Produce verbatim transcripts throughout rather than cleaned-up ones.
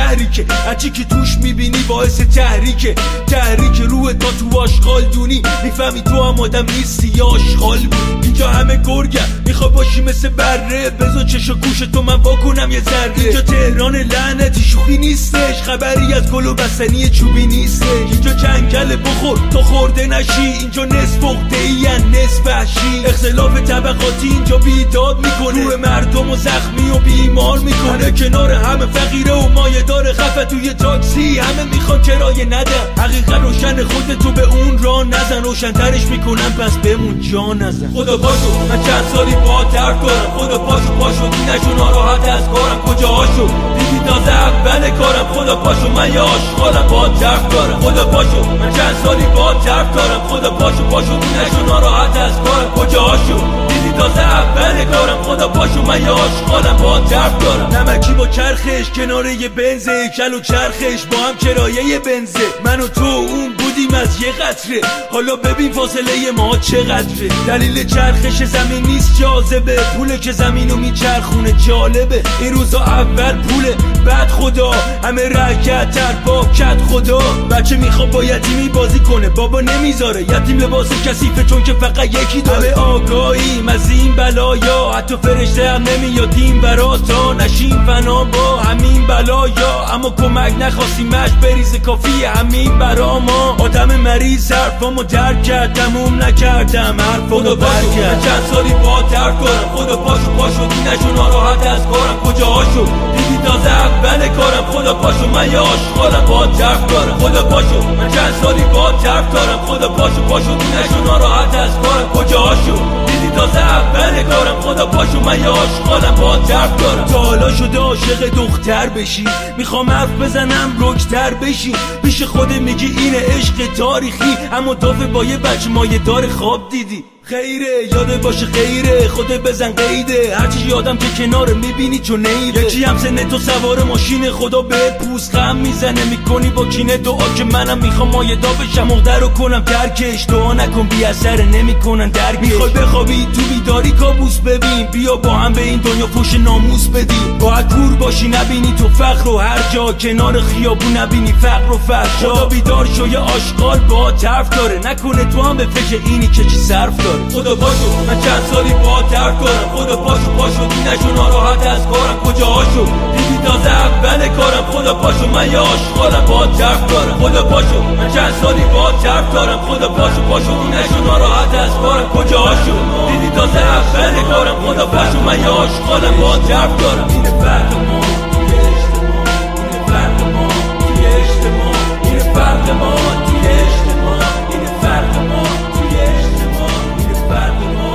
شهری که هرچی که توش میبینی باعث تحریکه، تحریک روح تا تو آشغال دونی، میفهمی تو هم آدم نیستی یا آشغال بود. اینجا همه گرگم میخوا باشی مثل بره، بذار چش و گوش تو من واکنم یه ذره. اینجا تهران لعنتی شوخی نیستش، خبری از گل و بستنی چوبی نیستش. اینجا جنگل بخور تا خورده نشی، اینجا نصف عقده‌ای نصف وحشی. اختلاف طبقاتی اینجا بیداد میکنه، روح مردم و زخمی و بیمار میکنه. کنار همه فقیره و مایه داره خفه توی تاکسی، همه میخوان کرایه ندن. حقیقت روشن، خودتو به اون راه نزن، روشن‌ترش میکنم پس بمون جا نزن. خدا پاشو من چند سالی با درد دارم، خدا پاشو پاشو دینشو ناراحت از کارم. کجاهاشو دیدی تازه اول کارم، خدا پاشو من یه آشغالم با درد دارم. خدا پاشو من چند سالی با درد دارم، خدا پاشو پاشو دینشو ناراحت از کارم. کجاهاشو دیدی تازه اول کارم، خدا پاشو من یه آشغالم با درد دارم. نمکی با چرخش کنار یه بنزه، کل و چرخش با هم کرایه بنزه. من و تو اون بودیم از یه قطره، حالا ببین فاصله ما چقدره. دلیل چرخش زمین نیست جاذبه، پوله که زمینو میچرخونه جالبه. این روزا اول پوله بعد خدا، همه رکت تر با کت خدا. بچه میخواد با یتیمی بازی کنه، بابا نمیذاره. یتیم لباس کثیفه چون که فقط یکی داره. همه آگاهیم از این بلایا، حتی فرشته هم نمیادیم برا تا نشیم فنا با همین بلایا. اما کمک نخواستیمش بریز کافی همین برا ما. آدم مریض حرفامو درک کرد، تموم نکردم حرفامو برک کرد. چند سالی با درد دارم، خدا پاشو پاشو دینشو ناراحت از کارم. کجاهاشو دیدی تازه اول کارم، خدا پاشو من یه آشغالم با درد دارم. خدا پاشو من چند سالی با درد دارم، خدا پاشو پاشو دینشو ناراحت از کارم. کجاهاشو دیدی تازه اول کارم، خدا پاشو من یه آشغالم با درد دارم. تا حالا شده عاشق دختر بشی، میخوام حرف بزنم رکتر بشی. پیش خود میگی اینه عشق تاریخی، اما دافه با یه بچه مایه دار خواب دیدی. خیره یاده باشه خیره، خودت بزن قیده. هرچی یادم که کنار میبینی چون نیره. یکی هم سنه تو سوار ماشین، خدا به پوست خم میزنه. میکنی با کینه دعا که منم میخوام مایه دا بشم، مقدر رو کنم درکش. دعا نکن بی اثر نمیکنن درکش. میخوای بخوابی تو بیداری کابوس ببین، بیا با هم به این دنیا فوش ناموس بدیم. باید کور باشی نبینی تو فقر و هر جا، کنار خیابون نبینی فقر و فحشا. خدا بیدار شو یه آشغال با طرف داره، نکنه تو هم به فکر اینی که چی صرف داره. خدا پاشو من چند سالی با درد دارم، خدا پاشو پاشو دینشو ناراحت از کارم. کجاهاشو دیدی تازه اول کارم، خدا پاشو من یه آشغالم با درد دارم. خدا پاشو من چند سالی با درد دارم، خدا پاشو پاشو دینشو ناراحت از کارم. کجاهاشو دیدی تازه اول کارم، خدا پاشو من یه آشغالم با درد دارم. اینه فرق ما توی اجتماع، اینه فرق ما توی اجتماع، اینه فرق ما توی اجتماع، اینه فرق ما توی اجتماع، اینه فرق ما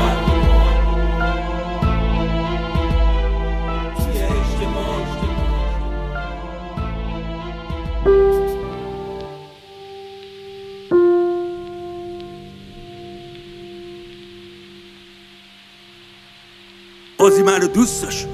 توی اجتماع. قاضی منو دوست داشت،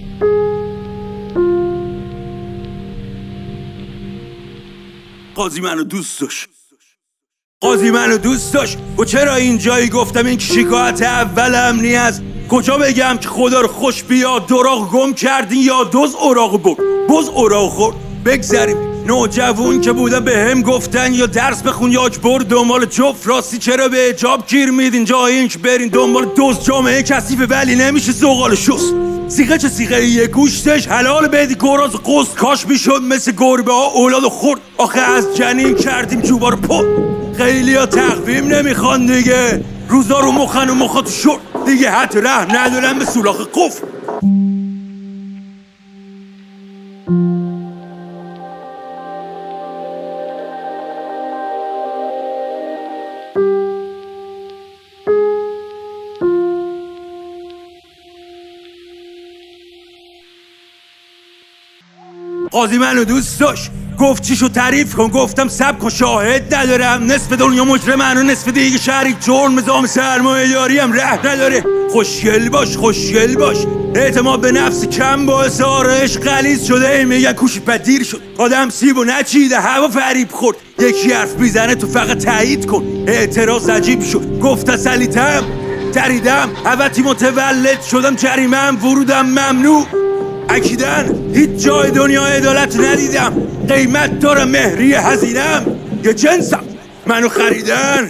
قاضی منو دوست داشت، قاضی منو دوست داشت. و چرا اینجایی گفتم این که شکایت اول امنی است. کجا بگم که خدا رو خوش بیاد، دراغ گم کردین یا دوز اوراق برد، بز اوراق خورد. بگذریم نوجوون که بودن به هم گفتن یا درس بخون یا اجبر دنبال جفت. راستی چرا به اجاب گیر میدین جای این که برین دنبال دوز. جامعه کثیفه ولی نمیشه زغال شست. سیغه چه سیغه یه گوشتش حلال بدی گراز قصد. کاش میشد مثل گربه ها اولاد خورد. آخه از جنین کردیم جوبا رو پد. خیلی ها تقویم نمیخوان دیگه، روزا رو مخن و مخا تو شد دیگه. حتی رحم ندارن به سولاخ قفل. قاضی منو دوست داشت، گفت چیشو تعریف کن. گفتم سب کن شاهد ندارم. نصف دنیا مجرمن و نصف دیگه شریک جرم. نظام سرمایه داری هم ره نداره. خوشگل باش خوشگل باش. اعتماد به نفس کم باعث آرایش غلیظ شده. این میگن کوشی پدیر شد. آدم سیب و نچیده هوا فریب خورد. یکی حرف میزنه تو فقط تایید کن. اعتراض عجیب شد. گفت تسلیتم تریدم. حوتی متولد شدم جریمم. ورودم ممنوع اکیدن هیچ جای دنیا عدالت ندیدم، قیمت داره مهری هزینم، یه جنسم منو خریدن.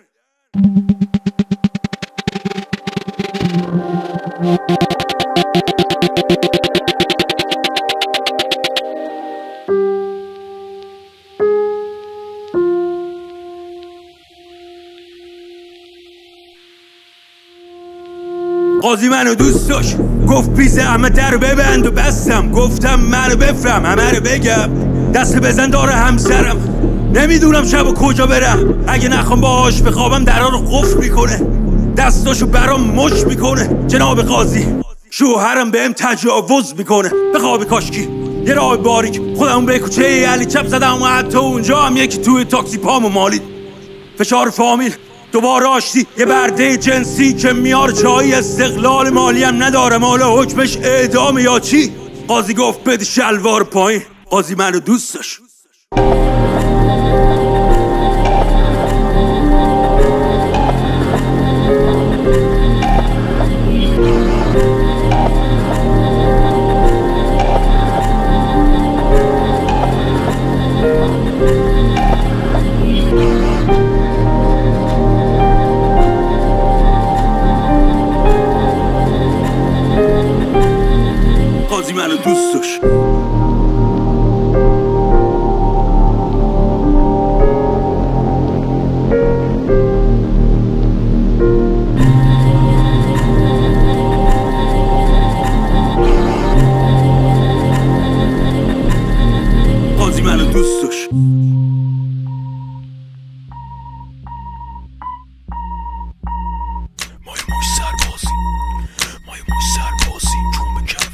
قاضی منو دوست داشت، گفت پیزه همه در ببند و بستم، گفتم منو بفهم همه رو بگم، دست بزن داره همسرم، نمیدونم شب و کجا برم، اگه نخوام باهاش بخوابم درها رو قفل میکنه، دستاشو برام مش میکنه. جناب قاضی شوهرم بهم تجاوز میکنه، به خواب کاشکی یه راه باریک خودمون به کوچه علی چپ زدم و حتی اونجا هم یکی توی تاکسی پامو مالید. فشار فامیل، دوباره آشتی، یه برده جنسی که میار جایی، استقلال مالی هم ندارم، حالا حکمش اعدام یا چی؟ قاضی گفت بده شلوار پایین. قاضی منو دوست داشت. قاضی منو دوست داشت. قاضی منو دوست داشت. مای موش سربازی، مای موش سربازی جون به کف،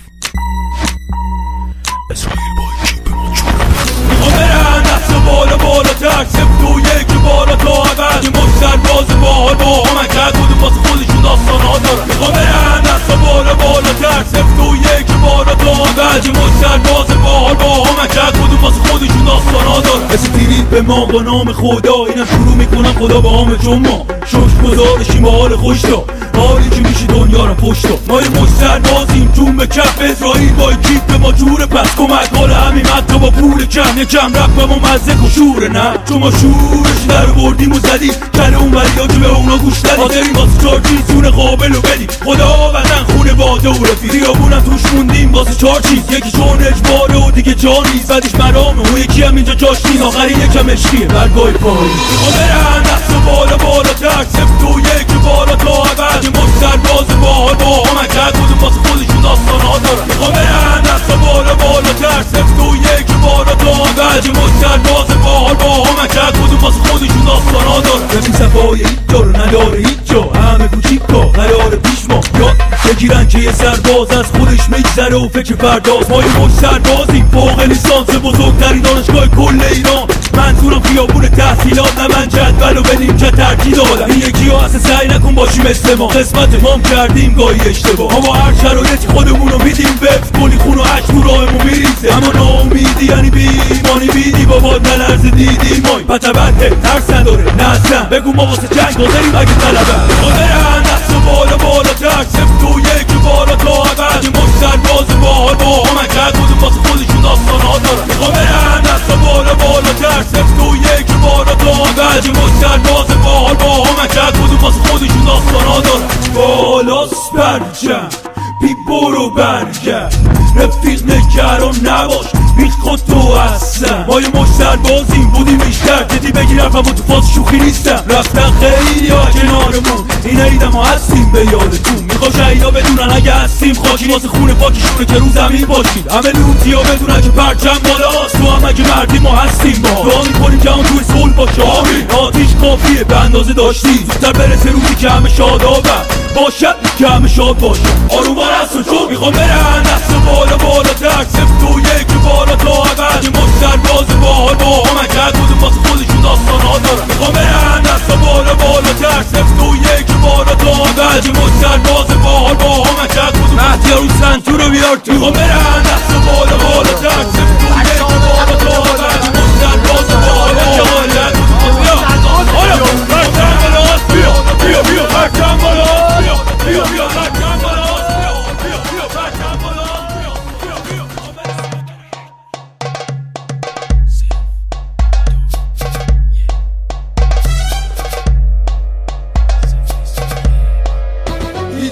اسرائیل با کیپ ما چون میخوام برن دست بالا بالا تر، سفت و یک بالا تا عبد، یه موش سرباز باحال با همه کرد بودیم واسه خودشون داستان ها دارن. میخوام برن دست بالا بالا تر، سفت و یک بالا تا عبد، یه موش سرباز باحال با همه کرد بودیم واسه خودشون داستان ها دارن. مثل تیرید به ما با نام خدا، اینم شروع میکنم خدا با همه چون ما شوش گذارشیم با حال خوش دا، حالی که میشه دنیا رو پشت دا. ما یه مش سربازیم جون به کف، اسرائیل با کیپ به ما جوره، پس کمک حال همین مدتا با پول کم، یکم رفت به ما مزه و شوره، نه چون ما شورش در بردیم و زدیم کله اون وریا که به اونا گوش دادیم، حاضریم واسه چار چیز سون قابل و بدیم، خدا وطن خونه باده و رفیق، خیابونم توش موندیم واسه چار چیز، یکی چون اجباره و دیگه جا نیست، بعدش مرامه اون یکی هم اینجا جاش نیست، آخری یکم عشقیه برگاه پایی. میخوام برن دست بالا بالا تر، سفت و یک بالا تا عبد، یه مش سرباز باحال با همه کرد بودیم واسه خودشون داستان ها دارن. میخوام برن دست بالا بالا تر، سفت و یک بالا تا عبد، یه مش سرباز باحال با همه کرد بودیم واسه خودشون داستان ها دارن. ببین صفای هیچ جا رو نداره هیچ جا، همه کوچیکا قرار پیش ما یاد بگیرن که یه سرباز از خودش میگذره و فکر فرداست. ما یه مش سربازیم فوق لیسانس بزرگترین دانشگاه کل ایران، منظورم خیابون تحصیلات، نه من جدول و بدیم که ترتیب دادم، این یکی ها اصلا سعی نکن باشی مثل ما، قسمت مام کردیم گاهی اشتباه، اما هر شرایطی خودمونو میدیم، وفت کلی خون و عشق تو راهمون میریزه، اما ناامیدی یعنی بی ایمانی، بیدی بابا نلرز دیدی مای پتبته ترس نداره نزدم، بگو ما واسه جنگ حاضریم اگه طلبم. میخوام برن دست بالا بالا تر، سفت و یک بالا تا عبد، یه مش سرباز باحال با همه کرد بودیم واسه خودشون داستان ها دارن. میخوام برن دست بالا بالا تر، سفت و یک بالا تا عبد، یه مش سرباز باحال با همه کرد بودیم واسه خودشون داستان ها دارن. بالاست برجم بی برو برگرد، رفیق نگران نباش هیچ خود تو هستم، ما یه مش سربازیم بودیم بیشتر، جدی بگیر حرفم و تو فاز شوخی نیستم، رفتن خیلی ها کنارمون، این عیدم ها هستیم به یادتون، میخوا شهیدا بدونن اگه هستیم خاکی واسه خونه پاکیشونه که رو زمین باشیم، همه لوتی ها بدونن که پرچم بالاست، تو هم اگه مردی ما هستیم، ما دعا میکنیم که همون توی صلح باشه، آمین. آتیش کافیه به اندازه داشتی، زودتر برسه روزی که همه شادابم باشد، که همه شاد باشه، آروم هست و چون میخوام برن دست بالا بالا تر، سفت و یک بالا تا عبد، یه مش سرباز باحال با همه کرد بودیم واسه خودشون داستان ها دارن. میخوام برن دست بالا بالا تر، سفت و یک بالا تا عبد، یه مش سرباز باحال با همه کرد بودیم مهدیار و سنتور رو بیار تو. میخوام برن دست بالا بالا تر، سفت و یک بالا تا عبد، یه مش سرباز باحال با همه کرد بودیم بیا آیا پرچم بالاست، بیا بیا بیا پرچم بالاست، بیا بیا بیا پرچم بالاست، بیا بیا بیا پرچم بالاست، بیا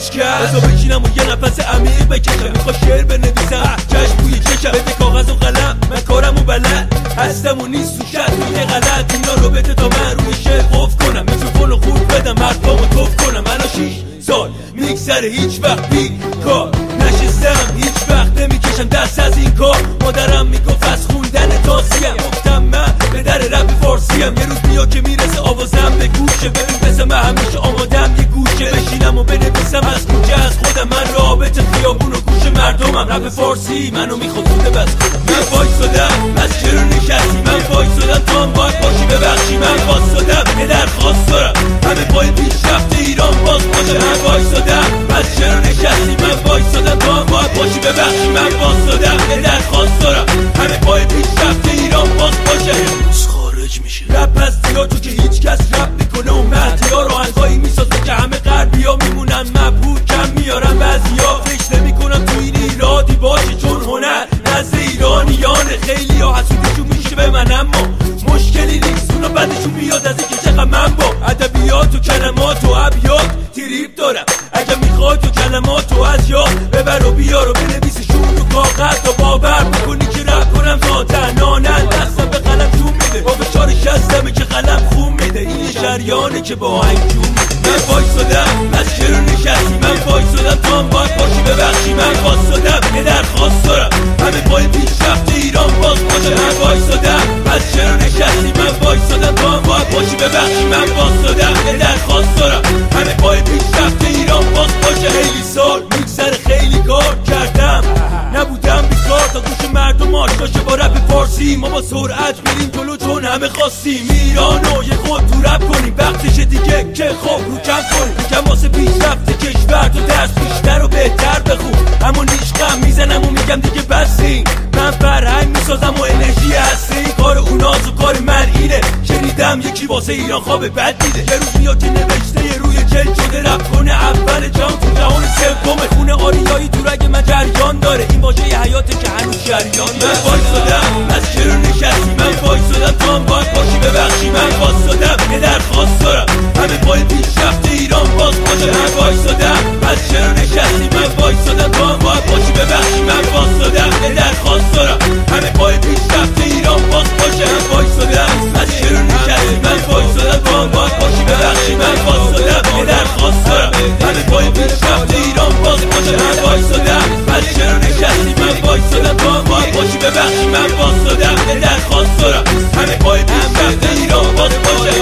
هیچ کس بذار بشینم و یه نفس عمیق بکشم میخوای شعر بنویسم چشم بوی چشم بده کاغذ و قلم من کارم و بلد هستم و نیست تو شد یه غلط اینا رو بده تا من روی شعر قف کنم میکروفون رو خوب بدم حرفامو توف کنم منو شیش سال میگذره هیچ وقت بی کار نشستم هیچ وقت نمیکشم دست از این کار مادرم میگفت از خوندن تاسیم گفتم من به در رپ فارسیم یه روز بیا که میرسه آوازم به گوشه ببین بسه من همیشه آمادم یه گوشه بشینم و بنویسم از کوچه از خودم من رابطه خیابون و گوش مردمم رپ فارسی منو میخواد زوده بس من وایسادم از چرا نشستی من وایسادم تو هم باید باشی ببخشی من وایسادم یه درخواست دارم همه پای پیشرفت ایران باز باشه من وایسادم از چرا نشستی من وایسادم تو هم باید باشی ببخشی من وایسادم یه درخواست دارم همه پای پیشرفت ایران باز باشه امروز خارج میشه رپ از دیا تو که هیچ کس رپ میکنه و مهدیا راهنگاهی میسازه که همه غربیا میمونن مبهوت کم میارن بعضیا فکر نمیکنم تو این ایرادی باشه چون هنر نزد ایرانیان خیلی ها حسودیشون میشه به من اما مشکلی نیست اونا بعدشون بیاد از اینکه چقدر من با ادبیات و کلمات و ابیات تریپ دارم اگه میخوای تو کلمات و از یاد ببر و بیار و بنویسشون رو کاغذ تا باور میکنی که رپ کنم ذاتنانن دستم به قلم جون میده با فشار شستمه که قلم خون میده این شریانه که با هنجون میده من وایسادم از چرا نشستی من وایسادم تا هم باید باشی ببخشی من وایسادم یه درخواست دارم همه پای پیشرفت ایران باز باشه من وایسادم از چرا نشستی من وایسادم تا هم باید باشی ببخشی من وایسادم یه درخواست دارم همه پای پیشرفت ایران باز باشه خیلی سال میگذره خیلی کار کردم نبودم بیکار تا گوش مردم آشنا شه با رپ فارسی ما با سرعت میریم جلو چون همه خواستیم ایرانو یه خود تو رپ کنیم وقتشه دیگه که خب رو کم کنیم یکم واسه پیشرفت کشور تو درس بیشتر و بهتر بخون اما نیشقم میزنم و میگم دیگه بسیم من فرهنگ میسازم و انرژی هستی کار اوناز و کار من اینه شنیدم یکی واسه ایران خواب بد دیده یه روز میاد که نوشته روی جلد شده رپ کنه اول جام تو جهان سوم خونه آریایی تو رگ من جریان داره این واژه ی حیاته که هنوز جریان داره من وایسادم از چرا نشستی من وایسادم تو هم باید باشی ببخشی من وایسادم یه درخواست دارم همه پای پیشرفت ایران باز باشه من وایسادم از چرا نشستی من وایسادم تو هم باید باشی ببخشی من وایسادم یه درخواست دارم همه پای پیشرفت ایران باز باشه من وایسادم از چرا نشستی من وایسادم تو هم باید باشی ببخشی من وایسادم یه درخواست دارم همه پای پیشرفت ایران باز باشه من وایسادم از چرا نشستی من وایسادم تو هم باید باشی ببخشی من وایسادم یه درخواست دارم همه پای پیشرفت ایران باز باشه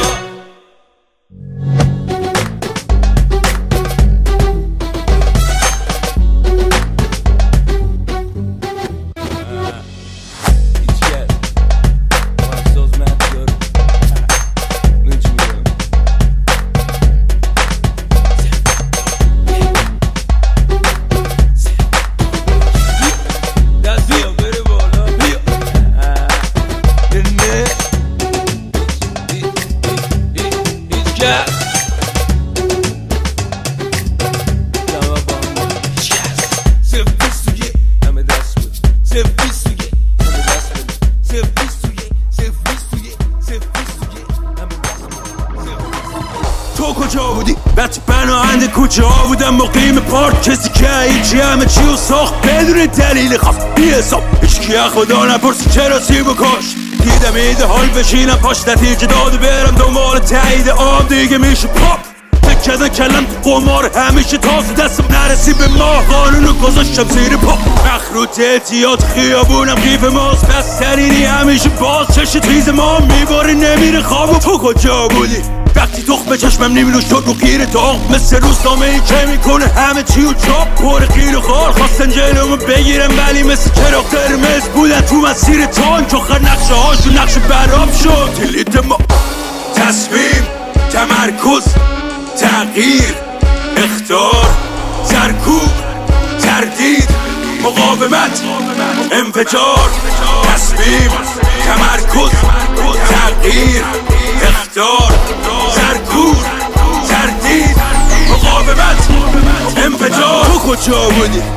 تو کجا بودی؟ وقتی پناهنده کوچه ها بودم مقیم پارک کسی که هیچی همه چی و ساخت بدون دلیل خاص بی حساب هیچکی از خدا نپرسی چرا سیب و کاشت دیدم ایده حال بشینم پاش نتیجه داده برم دنبال تایید آب دیگه میشه پاپ فکر کلم تو قمار همیشه تازه دستم نرسی به ما قانونو گذاشتم زیر پا مخروط اعتیاد خیابونم قیف ماست بسترینی همیشه باز چش تیز ما میباره نمیره خواب تو کجا بودی؟ وقتی تخم چشمم نمیلو شد رو خیر داغ مثل روزنامه ای که میکنه همه چی و چاپ پر خیر و خال خواستن جلومو بگیرم ولی مثل چراغ قرمز بودن تو مسیر تانک آخر نقشه هاشو نقشه براب شد کلید ما تصمیم تمرکز تغییر اخطار سرکوب تردید مقاومت انفجار تصمیم تمرکز تغییر اخطار سرکوب تردید مقاومت انفجار تو کجا بودی؟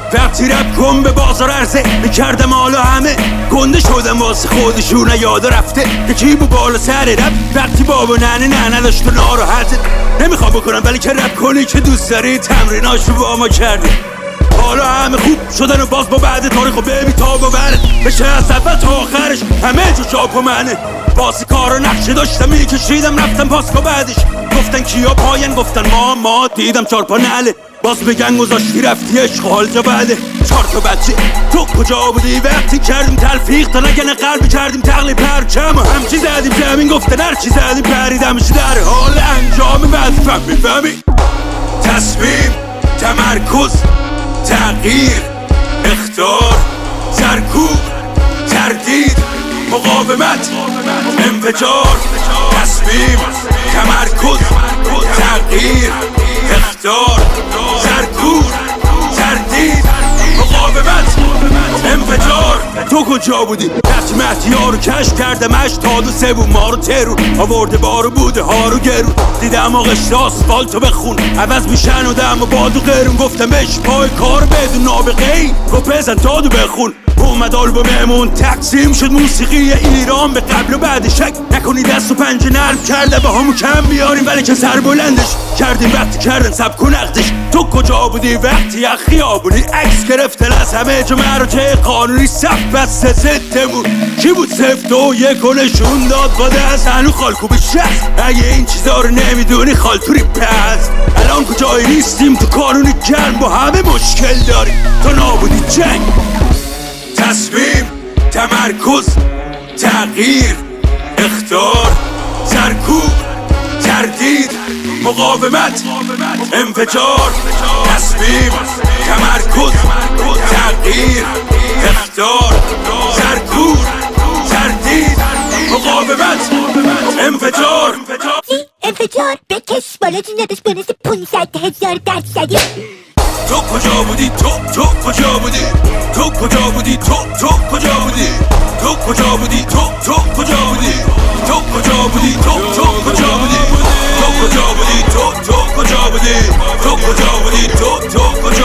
وقتی رپ کن به بازار عرضه میکردم حالا همه گنده شدم واسه خودشون یاد رفته که کی بو بالا سر رپ وقتی بابا ننه نه نداشت و ناراحته نمیخوام بکنم ولی که رپ کنی که دوست داری تمریناشو با ما کردی حالا همه خوب شدن و باز با بعد تاریخ و ببی تا با برد بشه از اول تا آخرش همه جو چاپ و منه باسی کار و نقشه داشتم میکشیدم رفتم پاسکا بعدش گفتن کیا پاین گفتن ما ما دیدم چار پا نله باز بگن گذاشتی رفتی عشق حال جا بعده چار تا بچه تو کجا بودی وقتی کردیم تلفیق تا نگنه قلبی کردیم تقلیب پرچم و همچی زدیم زمین گفتن هرچی زدیم پریدمش در حال انجام بعد فهمی فهمی تصمیم تمرکز تغییر اختار سرکوب تردید مقاومت انفجار تصمیم تمرکز تغییر اختار سرکوب تردید مقاومت انفجار تو کجا بودی؟ دست مهدی ها رو کشف کردمش تا دو سه بود ما رو ترون آورده بارو بوده ها رو گرون دیدم آقش آسفالتو بخون عوض میشن و دم و بادو قرون گفتم بش پای کار بدون نابغه ای گفت بزن دادو بخون اومد آلبوممون تقسیم شد موسیقی ایران به قبل و بعد شک نکنی دست و پنجه نرم کرده با همو کم بیاریم ولی که سر بلندش کردیم وقتی کردن سبک و نقدش تو کجا بودی وقتی یا خیابونی عکس گرفتن از همه جا مرجع قانونی صف بسته ضدمون کی بود صفر دو یک و نشون داد با دست هنو خالکوب شست اگه این چیزا رو نمیدونی خالتوری پس الان کجایی نیستیم تو قانونی گرم با همه مشکل داریم تو نابودی جنگ تصمیم تمرکز تغییر اختار سرکوب تردید مقاومت انفجار تصمیم تمرکز تغییر اختار سرکوب تردید مقاومت انفجار انفجار بکش بالا جون نداشت بنز پونصد هزار درصدی تو کجا بودی تو تو کجا بودی تو کجا بودی تو تو کجا بودی تو کجا بودی تو تو کجا بودی تو کجا بودی تو تو کجا بودی تو کجا بودی تو تو کجا بودی تو کجا بودی تو تو کجا